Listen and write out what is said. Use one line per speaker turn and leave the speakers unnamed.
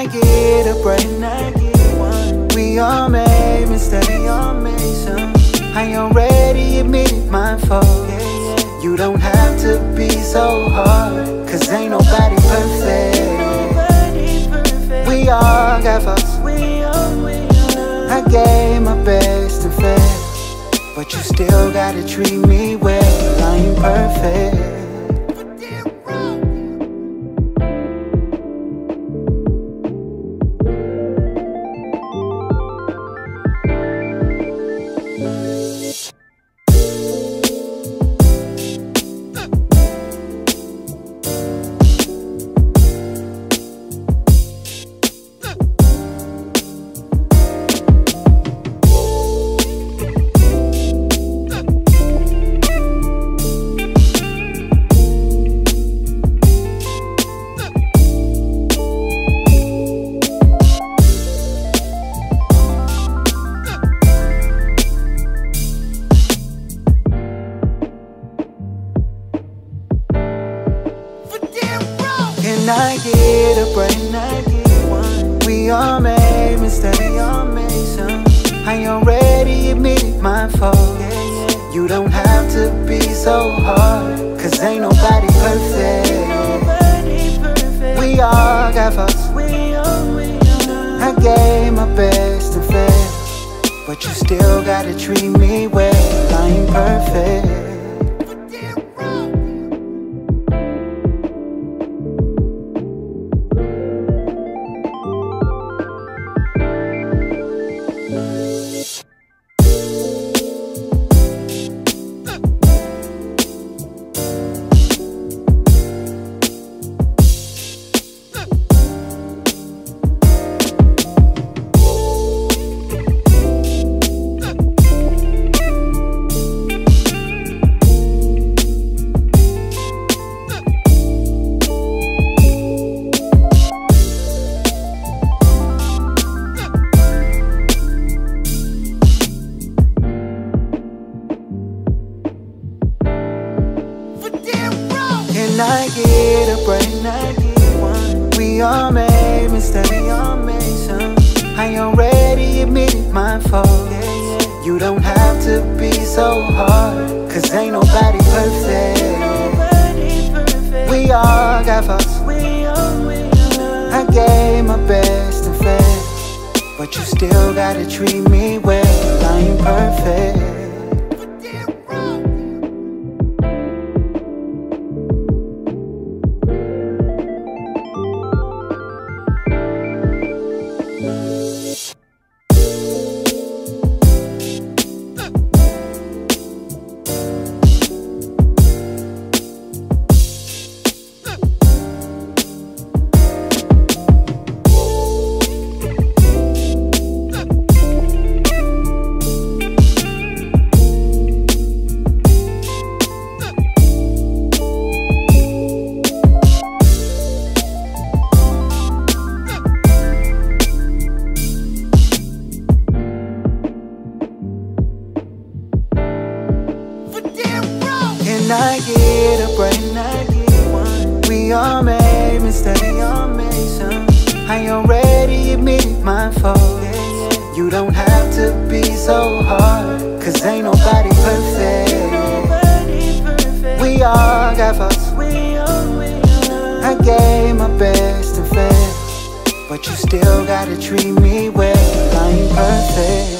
get a break? We all made mistakes. I already admitted my fault. You don't have to be so hard, cause ain't nobody perfect. We all got faults. I gave my best and fair, but you still gotta treat me well. I ain't perfect. Can I get a break? We all made mistakes. I already admitted my fault. You don't have to be so hard, cause ain't nobody perfect. We all got faults. I gave my best and fair, but you still gotta treat me well. I ain't perfect. Can I get a break? We all made mistakes. I already admitted my fault. You don't have to be so hard, cause ain't nobody perfect. We all got faults. I gave my best and fair, but you still gotta treat me well. I ain't perfect. Can I get a break? We all made mistakes. I already admitted my fault. You don't have to be so hard, cause ain't nobody perfect. We all got faults. I gave my best and fair, but you still gotta treat me well. I ain't perfect.